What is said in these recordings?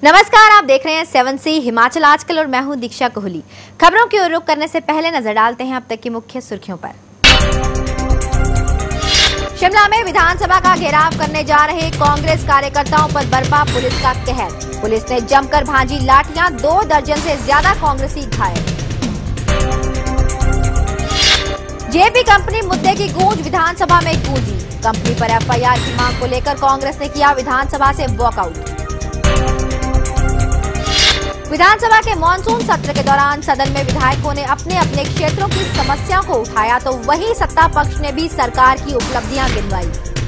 नमस्कार, आप देख रहे हैं 7C हिमाचल आजकल और मैं हूं दीक्षा कोहली। खबरों की ओर रुख करने से पहले नजर डालते हैं अब तक की मुख्य सुर्खियों पर। शिमला में विधानसभा का घेराव करने जा रहे कांग्रेस कार्यकर्ताओं पर बरपा पुलिस का कहर। पुलिस ने जमकर भांजी लाठियां, 2 दर्जन से ज्यादा कांग्रेसी घायल। जेपी कंपनी मुद्दे की गूंज विधानसभा में गूंजी। कंपनी पर एफआईआर की मांग को लेकर कांग्रेस ने किया विधानसभा से वॉकआउट। विधानसभा के मॉनसून सत्र के दौरान सदन में विधायकों ने अपने अपने क्षेत्रों की समस्याओं को उठाया, तो वहीं सत्ता पक्ष ने भी सरकार की उपलब्धियां गिनवाई।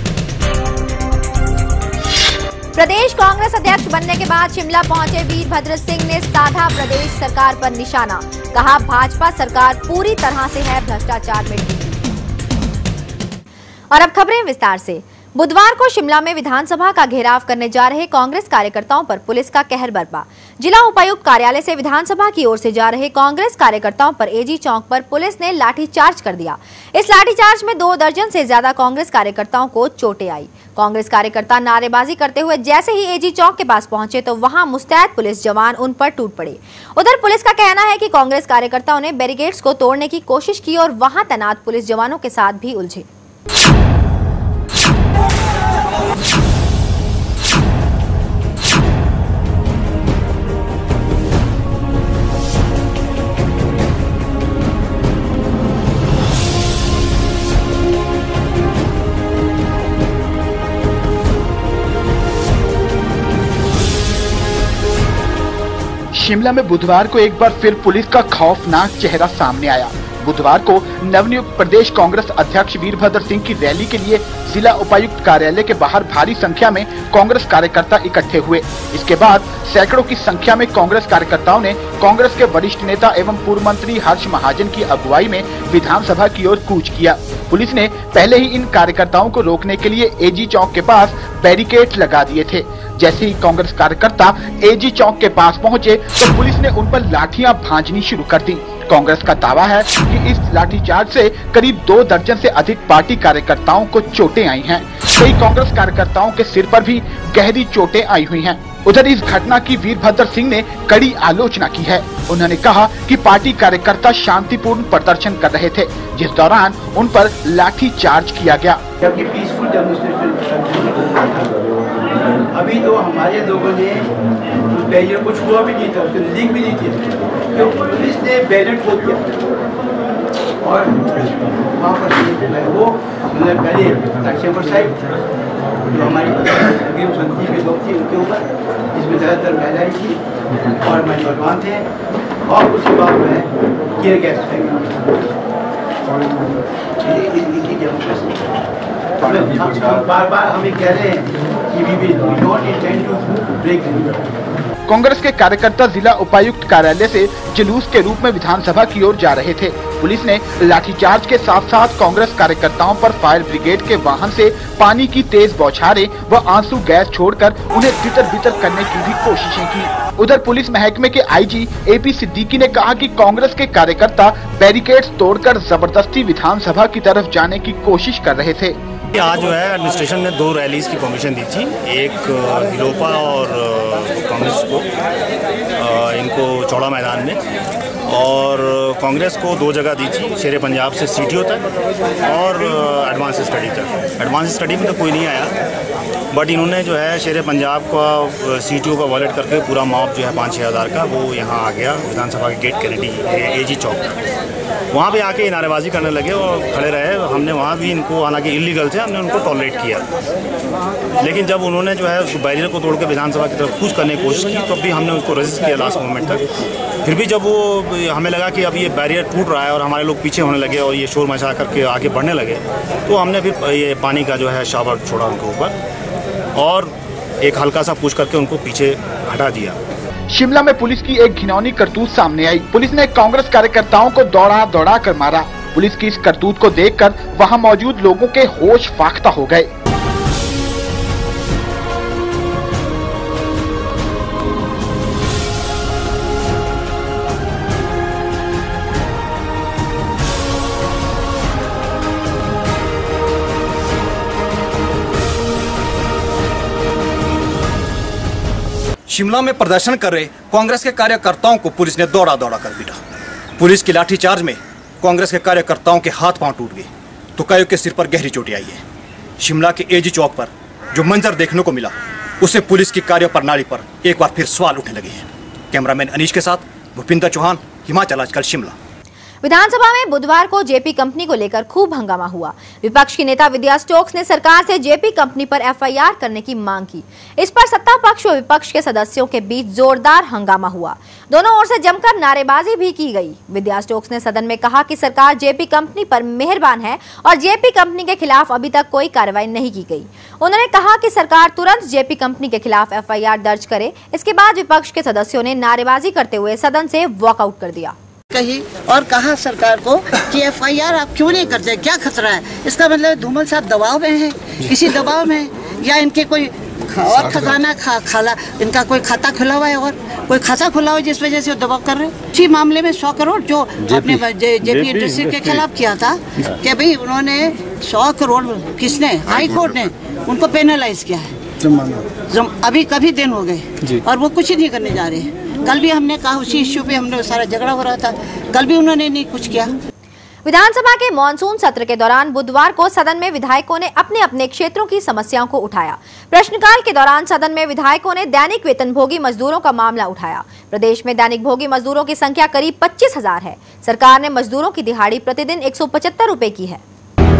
प्रदेश कांग्रेस अध्यक्ष बनने के बाद शिमला पहुंचे वीरभद्र सिंह ने साधा प्रदेश सरकार पर निशाना। कहा, भाजपा सरकार पूरी तरह से है भ्रष्टाचार में डूबी। और अब खबरें विस्तार से। बुधवार को शिमला में विधानसभा का घेराव करने जा रहे कांग्रेस कार्यकर्ताओं पर पुलिस का कहर बरपा। जिला उपायुक्त कार्यालय से विधानसभा की ओर से जा रहे कांग्रेस कार्यकर्ताओं पर एजी चौक पर पुलिस ने लाठीचार्ज कर दिया। इस लाठीचार्ज में 2 दर्जन से ज्यादा कांग्रेस कार्यकर्ताओं को चोटें आई। कांग्रेस कार्यकर्ता नारेबाजी करते हुए जैसे ही एजी चौक के पास पहुंचे तो वहां मुस्तैद पुलिस जवान उन पर टूट पड़े। उधर पुलिस का कहना है कि कांग्रेस कार्यकर्ताओं ने बैरिकेड्स को तोड़ने की कोशिश की और वहां तैनात पुलिस जवानों के साथ भी उलझे। शिमला में बुधवार को एक बार फिर पुलिस का खौफनाक चेहरा सामने आया। बुधवार को नवनियुक्त प्रदेश कांग्रेस अध्यक्ष वीरभद्र सिंह की रैली के लिए जिला उपायुक्त कार्यालय के बाहर भारी संख्या में कांग्रेस कार्यकर्ता इकट्ठे हुए। इसके बाद सैकड़ों की संख्या में कांग्रेस कार्यकर्ताओं ने कांग्रेस के वरिष्ठ नेता एवं पूर्व मंत्री हर्ष महाजन की अगुवाई में विधानसभा की ओर कूच किया। पुलिस ने पहले ही इन कार्यकर्ताओं को रोकने के लिए एजी चौक के पास बैरिकेड लगा दिए थे। जैसे ही कांग्रेस कार्यकर्ता एजी चौक के पास पहुंचे तो पुलिस ने उन पर लाठियां भांजनी शुरू कर दी। कांग्रेस का दावा है कि इस लाठीचार्ज से करीब 2 दर्जन से अधिक पार्टी कार्यकर्ताओं को चोटें आई हैं। कई कांग्रेस कार्यकर्ताओं के सिर पर भी गहरी चोटें आई हुई हैं। उधर इस घटना की वीरभद्र सिंह ने कड़ी आलोचना की है। उन्होंने कहा कि पार्टी कार्यकर्ता शांतिपूर्ण प्रदर्शन कर रहे थे, जिस दौरान उन पर लाठी चार्ज किया गया। जबकि पीसफुल डेमोन्स्ट्रेशन अभी तो हमारे लोगों ने उस बैरियर को छुआ भी नहीं था, उसको लीक भी नहीं किया, क्योंकि पुलिस ने बैरियर खोल दिया और वहाँ पर वो पहले लक्ष्यपुर साइड जो हमारी तकरीब संति के लोग थे उनके ऊपर, जिसमें ज़्यादातर महिलाएं थी और नौजवान थे, और उसके बाद में टीयर गैस बार बार हमें कह रहे हैं कि we don't intend to break the law। Congress के कार्यकर्ता जिला उपायुक्त कार्यालय से जुलूस के रूप में विधानसभा की ओर जा रहे थे। पुलिस ने लाठीचार्ज के साथ साथ कांग्रेस कार्यकर्ताओं पर फायर ब्रिगेड के वाहन से पानी की तेज बौछारें व आंसू गैस छोड़कर उन्हें तितर-बितर करने की भी कोशिशें की। उधर पुलिस महकमे के आईजी एपी सिद्दीकी ने कहा कि कांग्रेस के कार्यकर्ता बैरिकेड्स तोड़कर जबरदस्ती विधानसभा की तरफ जाने की कोशिश कर रहे थे। आज जो है एडमिनिस्ट्रेशन ने 2 रैलीज की परमिशन दी थी, एक हिलोपा और कांग्रेस को इनको चौड़ा मैदान में, और कांग्रेस को 2 जगह दी थी, शेरे पंजाब से सीटीओ तक और एडवांस स्टडी तक। एडवांस स्टडी में तो कोई नहीं आया, बट इन्होंने जो है शेरे पंजाब का सीटीओ का वॉलेट करके पूरा मॉब जो है 5-6 हज़ार का वो यहाँ आ गया विधानसभा के गेट कैनेडी एजी चौक। वहाँ पे आके नारेबाजी करने लगे और खड़े रहे। हमने वहाँ भी इनको, हालांकि इलीगल थे, हमने उनको टॉलरेट किया, लेकिन जब उन्होंने जो है उस बैरियर को तोड़ के विधानसभा की तरफ कूच करने की कोशिश की तो भी हमने उसको रेजिस्ट किया लास्ट मोमेंट तक। फिर भी जब वो हमें लगा कि अब ये बैरियर टूट रहा है और हमारे लोग पीछे होने लगे और ये शोर मचा करके आगे बढ़ने लगे, तो हमने फिर ये पानी का जो है शावर छोड़ा उनके ऊपर और एक हल्का सा पुश करके उनको पीछे हटा दिया। शिमला में पुलिस की एक घिनौनी करतूत सामने आई। पुलिस ने कांग्रेस कार्यकर्ताओं को दौड़ा कर मारा। पुलिस की इस करतूत को देखकर वहां मौजूद लोगों के होश फाख्ता हो गए। शिमला में प्रदर्शन कर रहे कांग्रेस के कार्यकर्ताओं को पुलिस ने दौड़ा दौड़ा कर पीटा। पुलिस की लाठीचार्ज में कांग्रेस के कार्यकर्ताओं के हाथ पांव टूट गए तो कईयों के सिर पर गहरी चोटें आई है। शिमला के एजी चौक पर जो मंजर देखने को मिला उससे पुलिस की कार्यप्रणाली पर एक बार फिर सवाल उठने लगे हैं। कैमरामैन अनीश के साथ भूपिंदर चौहान, हिमाचल आजकल, शिमला। विधानसभा में बुधवार को जेपी कंपनी को लेकर खूब हंगामा हुआ। विपक्ष की नेता विद्या स्टोक्स ने सरकार से जेपी कंपनी पर एफआईआर करने की मांग की। इस पर सत्ता पक्ष व विपक्ष के सदस्यों के बीच जोरदार हंगामा हुआ। दोनों ओर से जमकर नारेबाजी भी की गई। विद्या स्टोक्स ने सदन में कहा कि सरकार जेपी कंपनी पर मेहरबान है और जेपी कंपनी के खिलाफ अभी तक कोई कार्रवाई नहीं की गई। उन्होंने कहा कि सरकार तुरंत जेपी कंपनी के खिलाफ एफआईआर दर्ज करे। इसके बाद विपक्ष के सदस्यों ने नारेबाजी करते हुए सदन से वॉकआउट कर दिया। कही और कहा सरकार को कि एफआईआर आप क्यों नहीं करते, क्या खतरा है? इसका मतलब धूमल साहब दबाव में हैं, किसी दबाव में, या इनके कोई और खजाना खाला, इनका कोई खाता खुला हुआ है और कोई खाता खुला हुआ है जिस वजह से वो दबाव कर रहे हैं। इसी मामले में 100 करोड़ जो आपने जेपी इंडस्ट्री के खिलाफ किया था कि भाई उन्होंने 100 करोड़ किसने, हाई कोर्ट ने उनको पेनलाइज किया है। अभी कभी दिन हो गए और वो कुछ ही नहीं करने जा रहे हैं। कल भी हमने कहा उसी इश्यू पे हमने सारा झगड़ा हो रहा था, कल भी उन्होंने नहीं कुछ किया। विधानसभा के मॉनसून सत्र के दौरान बुधवार को सदन में विधायकों ने अपने अपने क्षेत्रों की समस्याओं को उठाया। प्रश्नकाल के दौरान सदन में विधायकों ने दैनिक वेतनभोगी मजदूरों का मामला उठाया। प्रदेश में दैनिक भोगी मजदूरों की संख्या करीब 25,000 है। सरकार ने मजदूरों की दिहाड़ी प्रतिदिन 175 रुपए की है।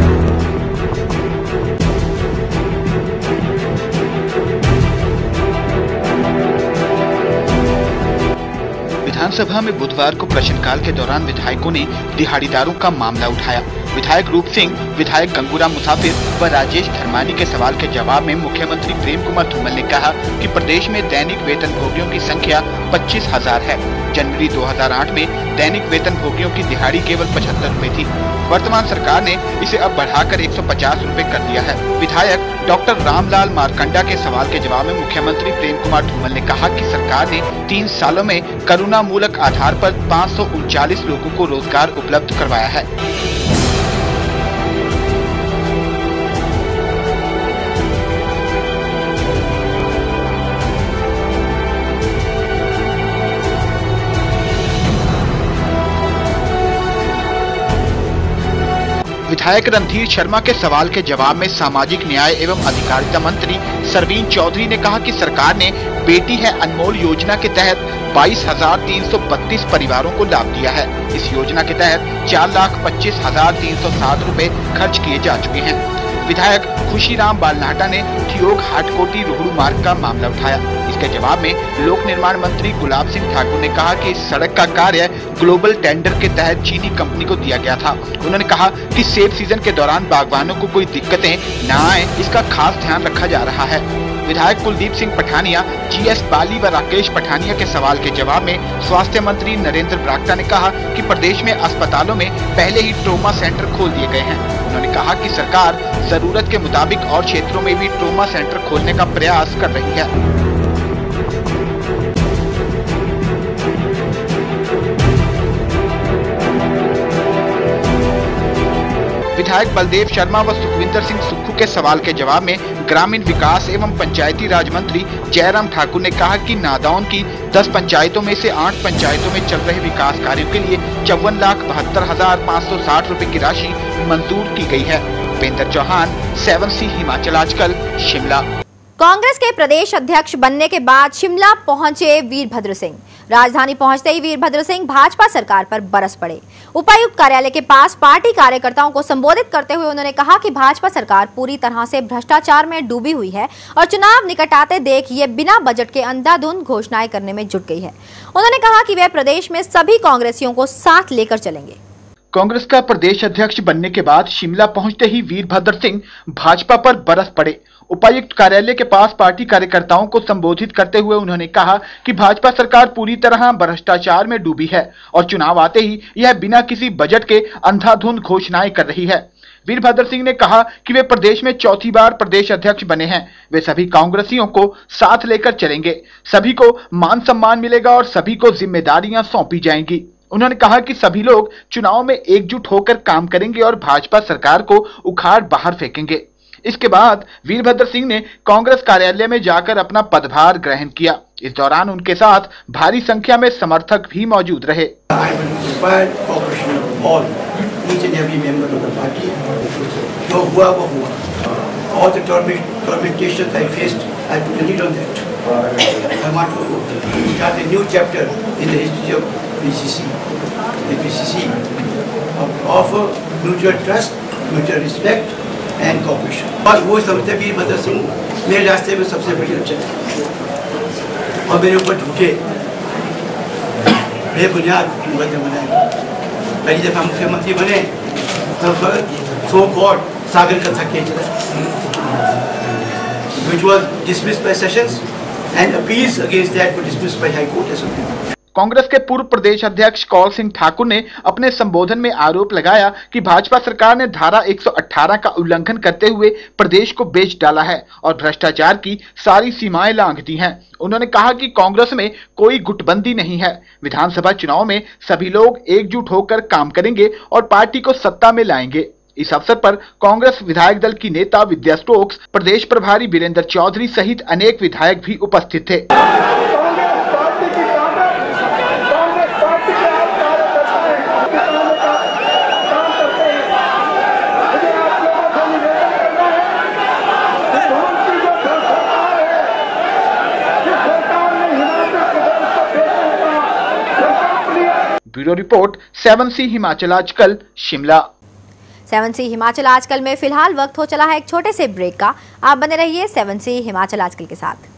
विधानसभा में बुधवार को प्रश्नकाल के दौरान विधायकों ने दिहाड़ीदारों का मामला उठाया। विधायक रूप सिंह, विधायक गंगूराम मुसाफिर व राजेश धर्मानी के सवाल के जवाब में मुख्यमंत्री प्रेम कुमार धूमल ने कहा कि प्रदेश में दैनिक वेतनभोगियों की संख्या 25,000 है। जनवरी 2008 में दैनिक वेतनभोगियों की दिहाड़ी केवल 75 रुपए थी। वर्तमान सरकार ने इसे अब बढ़ाकर 150 रुपए कर दिया है। विधायक डॉक्टर रामलाल मारकंडा के सवाल के जवाब में मुख्यमंत्री प्रेम कुमार धूमल ने कहा कि सरकार ने 3 सालों में करुणा मूलक आधार पर 539 लोगों को रोजगार उपलब्ध करवाया है। विधायक रणधीर शर्मा के सवाल के जवाब में सामाजिक न्याय एवं अधिकारिता मंत्री सरवीन चौधरी ने कहा कि सरकार ने बेटी है अनमोल योजना के तहत 22,332 परिवारों को लाभ दिया है। इस योजना के तहत 4,25,307 रुपए खर्च किए जा चुके हैं। विधायक खुशीराम बालनाटा ने ठियोग हाटकोटी रोहड़ू मार्ग का मामला उठाया। इसके जवाब में लोक निर्माण मंत्री गुलाब सिंह ठाकुर ने कहा कि इस सड़क का कार्य ग्लोबल टेंडर के तहत चीनी कंपनी को दिया गया था। उन्होंने कहा कि सेब सीजन के दौरान बागवानों को कोई दिक्कतें न आए, इसका खास ध्यान रखा जा रहा है। विधायक कुलदीप सिंह पठानिया, जीएस बाली व राकेश पठानिया के सवाल के जवाब में स्वास्थ्य मंत्री नरेंद्र बरागटा ने कहा कि प्रदेश में अस्पतालों में पहले ही ट्रोमा सेंटर खोल दिए गए हैं। उन्होंने कहा कि सरकार जरूरत के मुताबिक और क्षेत्रों में भी ट्रोमा सेंटर खोलने का प्रयास कर रही है। विधायक बलदेव शर्मा व सुखविंदर सिंह सुक्खू के सवाल के जवाब में ग्रामीण विकास एवं पंचायती राज मंत्री जयराम ठाकुर ने कहा कि नादौन की 10 पंचायतों में से 8 पंचायतों में चल रहे विकास कार्यों के लिए 54,72,560 रुपए की राशि मंजूर की गई है। भूपेंद्र चौहान, 7C हिमाचल आजकल, शिमला। कांग्रेस के प्रदेश अध्यक्ष बनने के बाद शिमला पहुंचे वीरभद्र सिंह। राजधानी पहुंचते ही वीरभद्र सिंह भाजपा सरकार पर बरस पड़े। उपायुक्त कार्यालय के पास पार्टी कार्यकर्ताओं को संबोधित करते हुए उन्होंने कहा कि भाजपा सरकार पूरी तरह से भ्रष्टाचार में डूबी हुई है और चुनाव निकट आते देख ये बिना बजट के अंधाधुंध घोषणाएं करने में जुट गई है। उन्होंने कहा कि वे प्रदेश में सभी कांग्रेसियों को साथ लेकर चलेंगे। कांग्रेस का प्रदेश अध्यक्ष बनने के बाद शिमला पहुंचते ही वीरभद्र सिंह भाजपा पर बरस पड़े। उपायुक्त कार्यालय के पास पार्टी कार्यकर्ताओं को संबोधित करते हुए उन्होंने कहा कि भाजपा सरकार पूरी तरह भ्रष्टाचार में डूबी है और चुनाव आते ही यह बिना किसी बजट के अंधाधुंध घोषणाएं कर रही है। वीरभद्र सिंह ने कहा कि वे प्रदेश में चौथी बार प्रदेश अध्यक्ष बने हैं। वे सभी कांग्रेसियों को साथ लेकर चलेंगे, सभी को मान सम्मान मिलेगा और सभी को जिम्मेदारियां सौंपी जाएंगी। उन्होंने कहा कि सभी लोग चुनाव में एकजुट होकर काम करेंगे और भाजपा सरकार को उखाड़ बाहर फेंकेंगे। इसके बाद वीरभद्र सिंह ने कांग्रेस कार्यालय में जाकर अपना पदभार ग्रहण किया। इस दौरान उनके साथ भारी संख्या में समर्थक भी मौजूद रहे। जो हुआ वो हुआ। All the tormentations I faced, I put a lid on that. I want to start a new chapter in the history of PCC. The PCC of mutual trust, mutual respect and cooperation. और वो समझते वीरभद्र सिंह मेरे रास्ते में सबसे बड़ी अड़चन है और मेरे ऊपर झूठे बेबुनियाद मुकदमे बनाए। पहली दफा मुख्यमंत्री बने तो सो कॉल्ड सागर का था case, which was dismissed by Sessions and appeals against that were dismissed by High Court as well. Congress के पूर्व प्रदेश अध्यक्ष कौल सिंह ठाकुर ने अपने संबोधन में आरोप लगाया कि भाजपा सरकार ने धारा 118 का उल्लंघन करते हुए प्रदेश को बेच डाला है और भ्रष्टाचार की सारी सीमाएं लांघ दी हैं। उन्होंने कहा कि कांग्रेस में कोई गुटबंदी नहीं है। विधानसभा चुनाव में सभी लोग एकजुट होकर काम करेंगे और पार्टी को सत्ता में लाएंगे। इस अवसर पर कांग्रेस विधायक दल की नेता विद्या स्टोक्स, प्रदेश प्रभारी वीरेंद्र चौधरी सहित अनेक विधायक भी उपस्थित थे। ब्यूरो रिपोर्ट 7C हिमाचल आजकल, शिमला। 7C हिमाचल आजकल में फिलहाल वक्त हो चला है एक छोटे से ब्रेक का। आप बने रहिए 7C हिमाचल आजकल के साथ।